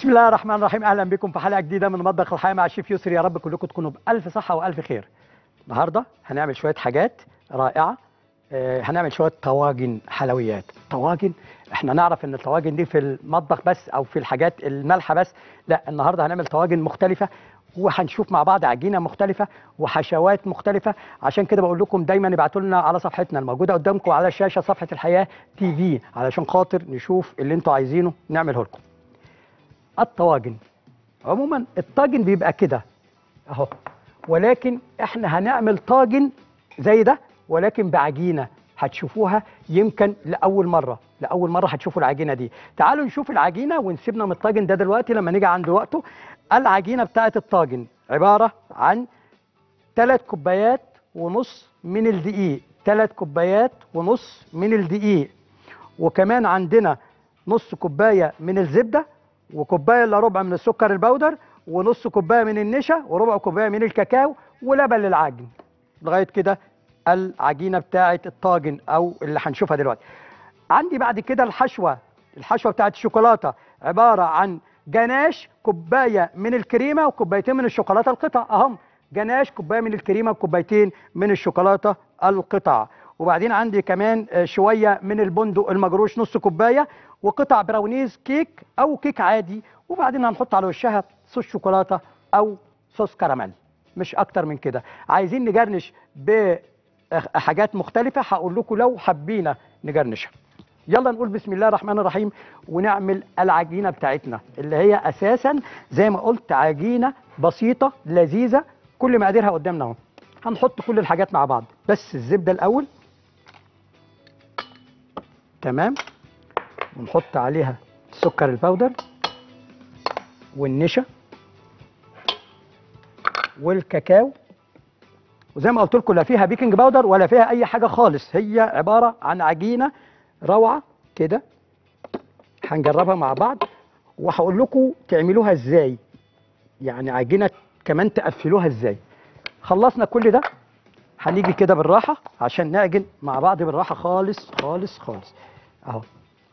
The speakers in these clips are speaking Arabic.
بسم الله الرحمن الرحيم. اهلا بكم في حلقه جديده من مطبخ الحياه مع الشيف يسري. يا رب كلكم تكونوا بالف صحه والف خير. النهارده هنعمل شويه حاجات رائعه. هنعمل شويه طواجن حلويات. طواجن، احنا نعرف ان الطواجن دي في المطبخ بس او في الحاجات المالحه بس. لا، النهارده هنعمل طواجن مختلفه، وهنشوف مع بعض عجينه مختلفه وحشوات مختلفه. عشان كده بقول لكم دايما ابعتوا لنا على صفحتنا الموجوده قدامكم على الشاشه، صفحه الحياه تي في، علشان خاطر نشوف اللي انتوا عايزينه نعمله لكم. الطواجن عموما، الطاجن بيبقى كده اهو، ولكن احنا هنعمل طاجن زي ده ولكن بعجينه هتشوفوها يمكن لاول مره هتشوفوا العجينه دي. تعالوا نشوف العجينه ونسيبنا من الطاجن ده دلوقتي لما نيجي عند وقته. العجينه بتاعه الطاجن عباره عن 3 كوبايات ونص من الدقيق، 3 كوبايات ونص من الدقيق، وكمان عندنا نص كوبايه من الزبده، وكوبايه الا ربع من السكر البودر، ونص كوبايه من النشا، وربع كوبايه من الكاكاو، ولبن للعجن. لغايه كده العجينه بتاعه الطاجن او اللي هنشوفها دلوقتي. عندي بعد كده الحشوه بتاعه الشوكولاته، عباره عن جناش، كوبايه من الكريمه، وكوبايتين من الشوكولاته القطع اهم. جناش، كوبايه من الكريمه، وكوبايتين من الشوكولاته القطع. وبعدين عندي كمان شويه من البندق المجروش، نص كوبايه، وقطع براونيز كيك او كيك عادي. وبعدين هنحط على وشها صوص شوكولاته او صوص كراميل، مش اكتر من كده. عايزين نجرنش بحاجات مختلفه، هقول لكم لو حبينا نجرنشها. يلا نقول بسم الله الرحمن الرحيم ونعمل العجينه بتاعتنا اللي هي اساسا زي ما قلت عجينه بسيطه لذيذه، كل مقاديرها قدامنا اهو. هنحط كل الحاجات مع بعض، بس الزبده الاول، تمام، ونحط عليها السكر البودر والنشا والكاكاو. وزي ما قلت لكم لا فيها بيكنج باودر ولا فيها اي حاجه خالص، هي عباره عن عجينه روعه كده. هنجربها مع بعض وهقول لكم تعملوها ازاي، يعني عجينه كمان تقفلوها ازاي. خلصنا كل ده، هنيجي كده بالراحه عشان نعجن مع بعض بالراحه خالص خالص خالص اهو.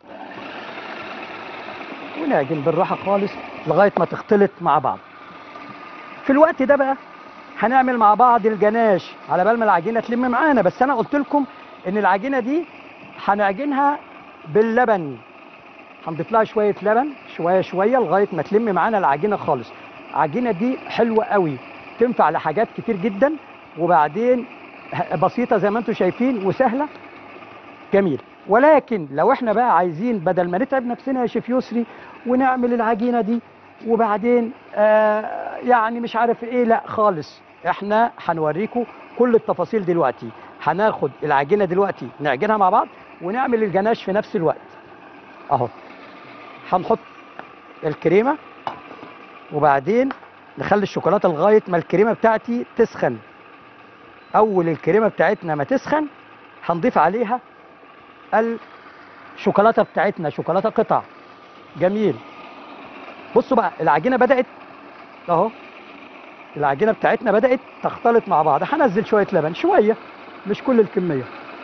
ونعجن بالراحه خالص لغايه ما تختلط مع بعض. في الوقت ده بقى هنعمل مع بعض الجناش على بال ما العجينه تلم معانا. بس انا قلت لكم ان العجينه دي هنعجنها باللبن، هنضيف لها شويه لبن شويه شويه لغايه ما تلم معانا العجينه خالص. العجينه دي حلوه قوي، تنفع لحاجات كتير جدا، وبعدين بسيطه زي ما انتم شايفين وسهله جميل. ولكن لو احنا بقى عايزين بدل ما نتعب نفسنا يا شيف يسري ونعمل العجينه دي وبعدين يعني مش عارف ايه، لا خالص، احنا هنوريكم كل التفاصيل دلوقتي. هناخد العجينه دلوقتي نعجنها مع بعض ونعمل الجناش في نفس الوقت اهو. هنحط الكريمه وبعدين نخلي الشوكولاته لغايه ما الكريمه بتاعتي تسخن. اول الكريمه بتاعتنا ما تسخن هنضيف عليها الشوكولاته بتاعتنا، شوكولاته قطع جميل. بصوا بقى العجينه بدات اهو، العجينه بتاعتنا بدات تختلط مع بعض. هنزل شويه لبن شويه، مش كل الكميه،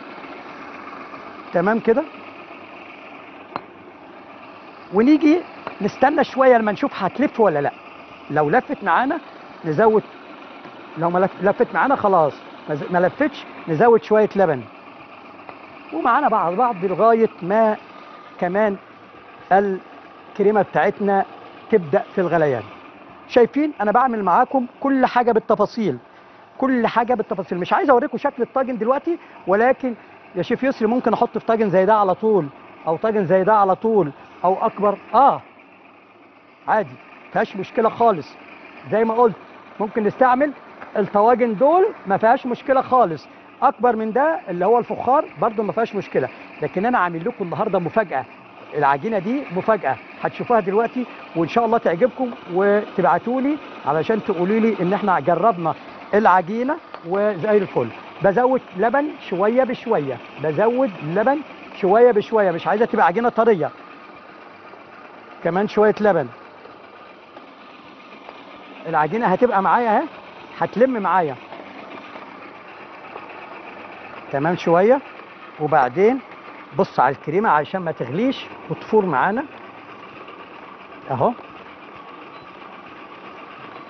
تمام كده. ونيجي نستنى شويه لما نشوف هتلف ولا لا. لو لفت معانا نزود، لو ما لفت معانا خلاص، ما لفتش نزود شويه لبن. ومعانا بعض لغايه ما كمان الكريمه بتاعتنا تبدا في الغليان. شايفين انا بعمل معاكم كل حاجه بالتفاصيل، كل حاجه بالتفاصيل. مش عايز اوريكم شكل الطاجن دلوقتي، ولكن يا شيف يسري ممكن احط في طاجن زي ده على طول، او طاجن زي ده على طول، او اكبر عادي، مفيهاش مشكله خالص. زي ما قلت ممكن نستعمل الطواجن دول، ما فيهاش مشكله خالص. اكبر من ده اللي هو الفخار برده ما فيهاش مشكله. لكن انا عامل لكم النهارده مفاجاه، العجينه دي مفاجاه هتشوفوها دلوقتي وان شاء الله تعجبكم، وتبعتوا لي علشان تقولوا لي ان احنا جربنا العجينه وزي الفل. بزود لبن شويه بشويه، بزود لبن شويه بشويه، مش عايزه تبقى عجينه طريه. كمان شويه لبن، العجينه هتبقى معايا اهي، هتلم معايا تمام شويه. وبعدين بص على الكريمه عشان ما تغليش وتفور معانا اهو.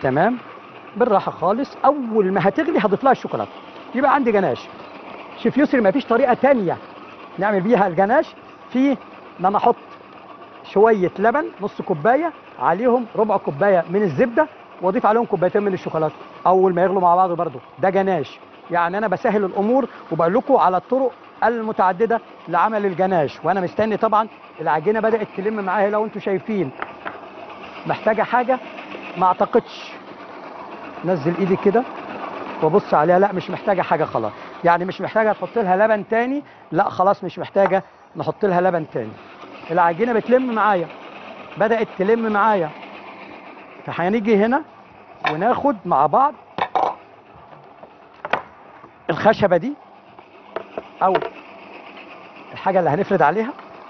تمام. بالراحه خالص، اول ما هتغلي هضيف لها الشوكولاته. يبقى عندي جناش. شيف يسري ما فيش طريقه تانية نعمل بيها الجناش في ان انا احط شويه لبن نص كوبايه، عليهم ربع كوبايه من الزبده، واضيف عليهم كوبايتين من الشوكولاته اول ما يغلوا مع بعض. برضه ده جناش. يعني انا بسهل الامور وبقول لكم على الطرق المتعدده لعمل الجناش، وانا مستني طبعا. العجينه بدات تلم معايا لو انتم شايفين. محتاجه حاجه؟ ما اعتقدش. نزل ايدي كده وابص عليها، لا مش محتاجه حاجه خلاص. يعني مش محتاجه تحط لها لبن تاني، لا خلاص مش محتاجه نحط لها لبن تاني. العجينه بتلم معايا، بدات تلم معايا. فهنيجي هنا وناخد مع بعض الخشبه دي او الحاجه اللي هنفرد عليها،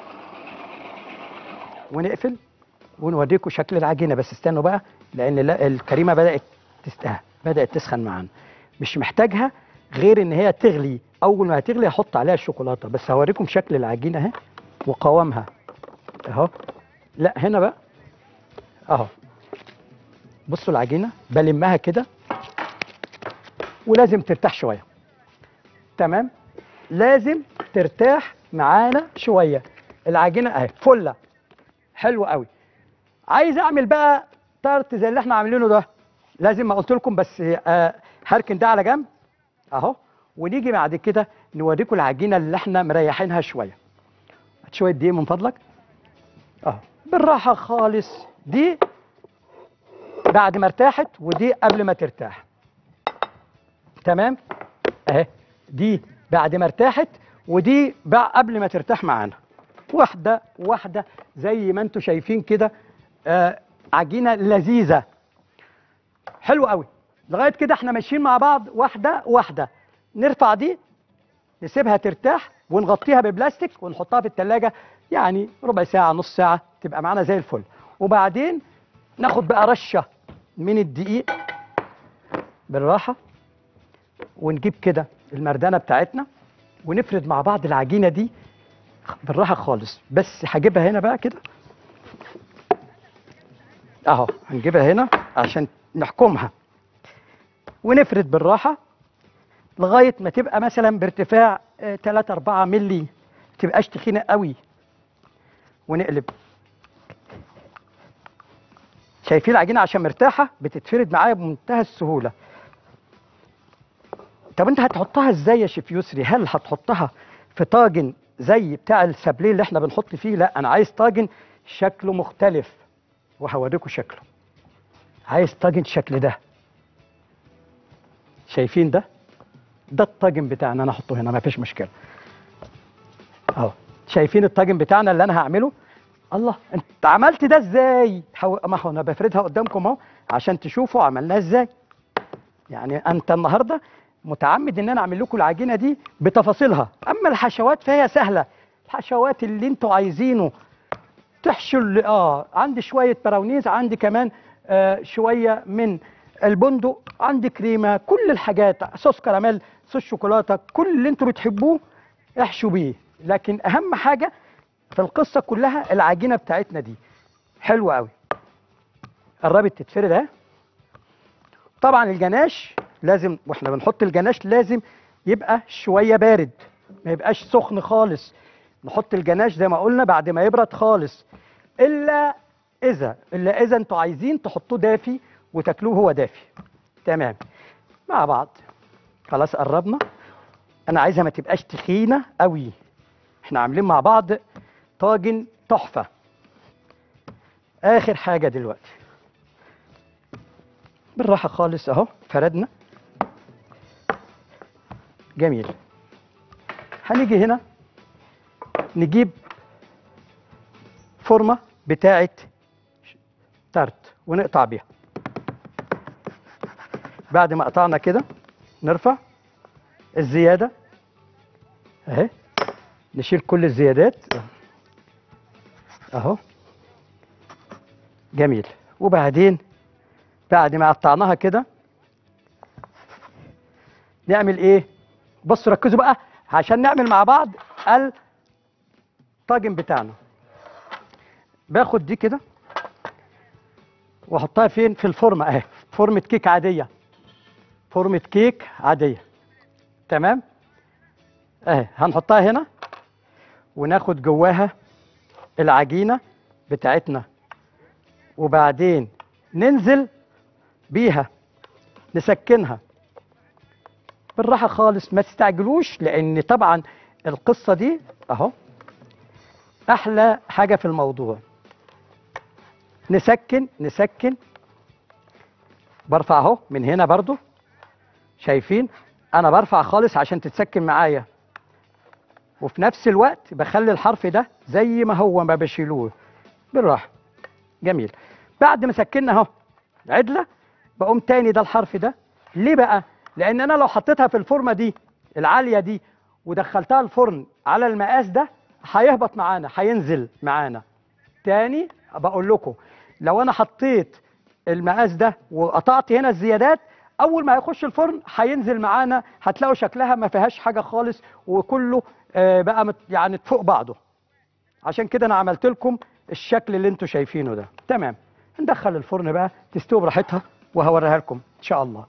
ونقفل ونوريكم شكل العجينه. بس استنوا بقى، لان الكريمه بدات تسخن معانا. مش محتاجها غير ان هي تغلي. اول ما هتغلي هحط عليها الشوكولاته. بس هوريكم شكل العجينه اهي وقوامها اهو. لا هنا بقى اهو، بصوا العجينه بلمها كده، ولازم ترتاح شويه. تمام، لازم ترتاح معانا شويه. العجينه اهي فله حلوه قوي. عايز اعمل بقى تارت زي اللي احنا عاملينه ده، لازم ما قلت لكم. بس هركن ده على جنب اهو. ونيجي بعد كده نوريكم العجينه اللي احنا مريحينها شويه. هات شويه دقيق من فضلك اهو، بالراحه خالص. دي بعد ما ارتاحت، ودي قبل ما ترتاح. تمام اهي، دي بعد ما ارتاحت، ودي بقى قبل ما ترتاح معانا. واحده واحده زي ما انتم شايفين كده. عجينه لذيذه حلوه قوي. لغايه كده احنا ماشيين مع بعض واحده واحده. نرفع دي، نسيبها ترتاح، ونغطيها ببلاستيك ونحطها في التلاجة يعني ربع ساعه نص ساعه، تبقى معانا زي الفل. وبعدين ناخد بقى رشه من الدقيق بالراحه، ونجيب كده المردانه بتاعتنا، ونفرد مع بعض العجينه دي بالراحه خالص. بس هجيبها هنا بقى كده اهو، هنجيبها هنا عشان نحكمها. ونفرد بالراحه لغايه ما تبقى مثلا بارتفاع 3 4 مللي، ما تبقاش تخينه قوي. ونقلب. شايفين العجينه عشان مرتاحه بتتفرد معايا بمنتهى السهوله. طب انت هتحطها ازاي يا شيف يسري؟ هل هتحطها في طاجن زي بتاع السابليه اللي احنا بنحط فيه؟ لا، انا عايز طاجن شكله مختلف، وهوريكم شكله. عايز طاجن شكل ده. شايفين ده؟ ده الطاجن بتاعنا. انا احطه هنا ما فيش مشكله اهو. شايفين الطاجن بتاعنا اللي انا هعمله؟ الله، انت عملت ده ازاي؟ ما هو انا بفردها قدامكم اهو عشان تشوفوا عملناها ازاي. يعني انت النهارده متعمد ان انا اعمل لكم العجينه دي بتفاصيلها. اما الحشوات فهي سهله. الحشوات اللي انتوا عايزينه تحشوا عندي شويه براونيز، عندي كمان شويه من البندق، عندي كريمه، كل الحاجات، صوص كراميل، صوص شوكولاته، كل اللي انتوا بتحبوه احشوا بيه. لكن اهم حاجه في القصه كلها العجينه بتاعتنا دي حلوه قوي. قربت تتفرد اهي. طبعا الجناش لازم، واحنا بنحط الجناش لازم يبقى شويه بارد، ما يبقاش سخن خالص. نحط الجناش زي ما قلنا بعد ما يبرد خالص، الا اذا انتوا عايزين تحطوه دافي وتاكلوه هو دافي. تمام مع بعض. خلاص قربنا. انا عايزها ما تبقاش تخينه قوي. احنا عاملين مع بعض طاجن تحفه. اخر حاجه دلوقتي بالراحه خالص اهو، فردنا. جميل. هنيجي هنا نجيب فورمه بتاعه تارت ونقطع بيها. بعد ما قطعنا كده نرفع الزياده اهي، نشيل كل الزيادات اهو. جميل. وبعدين بعد ما قطعناها كده نعمل ايه؟ بصوا ركزوا بقى عشان نعمل مع بعض الطاجن بتاعنا. باخد دي كده واحطها فين؟ في الفورمه اهي، فورمه كيك عاديه، فورمه كيك عاديه. تمام. اهي هنحطها هنا وناخد جواها العجينه بتاعتنا، وبعدين ننزل بيها نسكنها بالراحه خالص، ما تستعجلوش، لان طبعا القصه دي اهو احلى حاجه في الموضوع. نسكن نسكن، برفع اهو من هنا برضو، شايفين انا برفع خالص عشان تتسكن معايا، وفي نفس الوقت بخلي الحرف ده زي ما هو، ما بشيلوه، بالراحه. جميل. بعد ما سكننا اهو عدله، بقوم تاني ده الحرف ده. ليه بقى؟ لان انا لو حطيتها في الفورمه دي العاليه دي ودخلتها الفرن على المقاس ده هيهبط معانا، هينزل معانا. تاني بقول لكم، لو انا حطيت المقاس ده وقطعت هنا الزيادات، اول ما هيخش الفرن هينزل معانا، هتلاقوا شكلها ما فيهاش حاجه خالص، وكله بقى يعني فوق بعضه. عشان كده انا عملت لكم الشكل اللي انتوا شايفينه ده. تمام. ندخل الفرن بقى تستوي براحتها، وهوريها لكم ان شاء الله.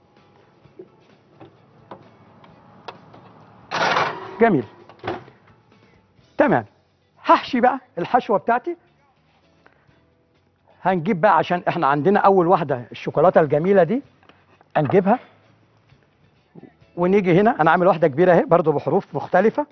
جميل. تمام. هحشي بقى الحشوه بتاعتي. هنجيب بقى، عشان احنا عندنا اول واحده الشوكولاته الجميله دي، هنجيبها ونيجي هنا. انا عامل واحده كبيره اهي برضو بحروف مختلفه.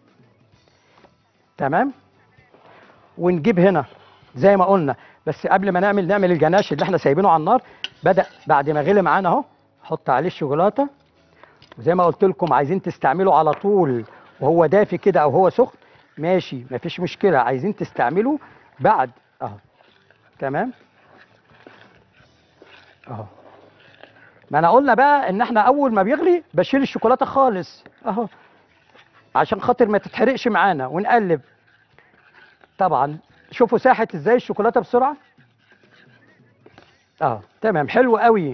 تمام. ونجيب هنا زي ما قلنا، بس قبل ما نعمل الجناش اللي احنا سايبينه على النار، بدأ بعد ما غلي معانا اهو، حط عليه الشوكولاته. وزي ما قلت لكم عايزين تستعملوا على طول وهو دافي كده او هو سخن، ماشي مفيش مشكله. عايزين تستعملوا بعد اهو. تمام اهو. ما انا قلنا بقى ان احنا اول ما بيغلي بشيل الشوكولاته خالص اهو، عشان خاطر ما تتحرقش معانا، ونقلب. طبعا شوفوا ساحت ازاي الشوكولاته بسرعه. تمام، حلو قوي.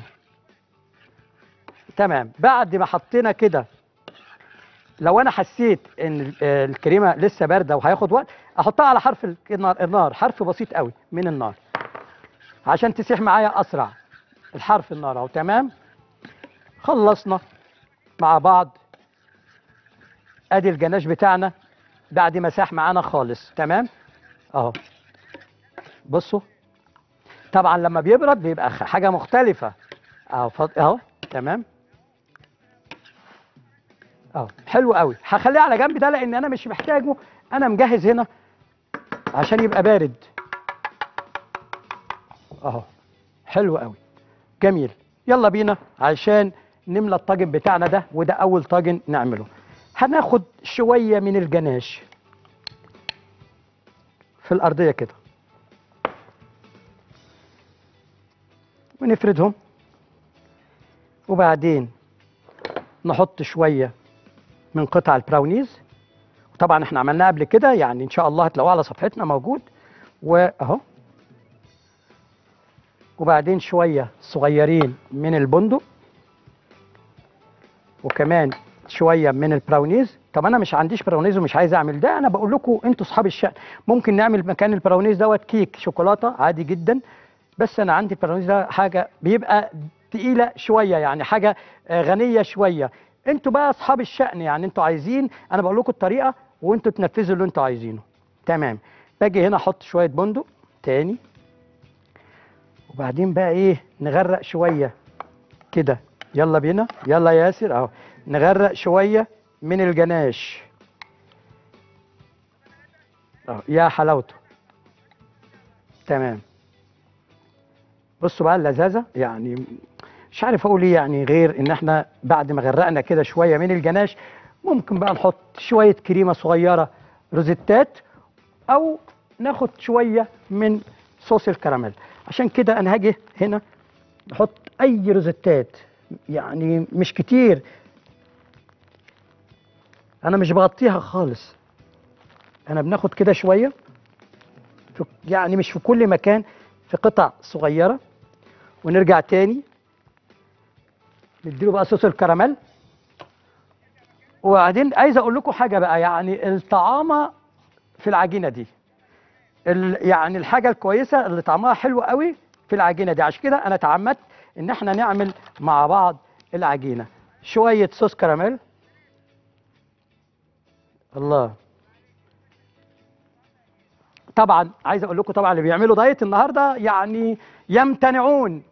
تمام. بعد ما حطينا كده، لو انا حسيت ان الكريمه لسه بارده وهياخد وقت، احطها على حرف النار، حرف بسيط قوي من النار عشان تسيح معايا اسرع. الحرف النار اهو. تمام. خلصنا مع بعض. ادي الجناش بتاعنا بعد ما ساح معانا خالص. تمام اهو. بصوا طبعا لما بيبرد بيبقى حاجه مختلفه اهو. اهو. تمام اهو. حلو قوي. هخليه على جنب ده لان انا مش محتاجه، انا مجهز هنا عشان يبقى بارد اهو. حلو قوي. جميل. يلا بينا عشان نملى الطاجن بتاعنا ده، وده اول طاجن نعمله. هناخد شويه من الجناش في الارضيه كده، ونفردهم، وبعدين نحط شويه من قطع البراونيز. طبعا احنا عملناه قبل كده، يعني ان شاء الله هتلاقوه على صفحتنا موجود، واهو. وبعدين شويه صغيرين من البندق، وكمان شويه من البراونيز. طب انا مش عنديش براونيز ومش عايز اعمل ده، انا بقول لكم انتوا اصحاب الشأن، ممكن نعمل مكان البراونيز دوت كيك شوكولاته عادي جدا، بس انا عندي البراونيز ده حاجه بيبقى تقيله شويه، يعني حاجه غنيه شويه. انتوا بقى اصحاب الشأن، يعني انتوا عايزين، انا بقول لكم الطريقه وانتوا تنفذوا اللي انتوا عايزينه. تمام. باجي هنا احط شويه بندق تاني، وبعدين بقى ايه، نغرق شويه كده. يلا بينا، يلا يا ياسر اهو. نغرق شويه من الجناش اهو، يا حلاوته. تمام. بصوا بقى اللذاذه، يعني مش عارف اقول ايه، يعني غير ان احنا بعد ما غرقنا كده شويه من الجناش، ممكن بقى نحط شويه كريمه صغيره روزيتات، او ناخد شويه من صوص الكراميل. عشان كده انا هاجي هنا نحط اي روزيتات، يعني مش كتير، انا مش بغطيها خالص، انا بناخد كده شويه يعني مش في كل مكان، في قطع صغيره. ونرجع تاني نديله بقى صوص الكراميل. وبعدين عايز اقول لكم حاجه بقى، يعني الطعامه في العجينه دي، يعني الحاجه الكويسه اللي طعمها حلو قوي في العجينه دي. عشان كده انا تعمدت ان احنا نعمل مع بعض العجينه. شويه صوص كراميل. الله. طبعا عايز اقول لكم طبعا اللي بيعملوا دايت النهارده يعني يمتنعون.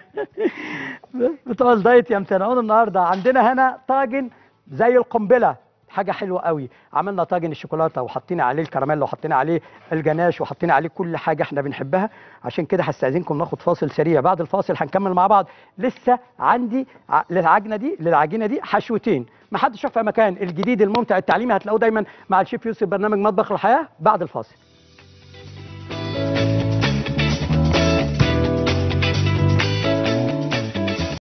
بتوع الدايت يمتنعون النهارده. عندنا هنا طاجن زي القنبله، حاجه حلوه قوي. عملنا طاجن الشوكولاته وحطينا عليه الكراميل وحطينا عليه الجناش وحطينا عليه كل حاجه احنا بنحبها. عشان كده هستاذنكم ناخد فاصل سريع، بعد الفاصل هنكمل مع بعض. لسه عندي للعجينه دي حشوتين، ما حدش يروح في مكان. الجديد الممتع التعليمي هتلاقوه دايما مع الشيف يوسف، برنامج مطبخ الحياه. بعد الفاصل.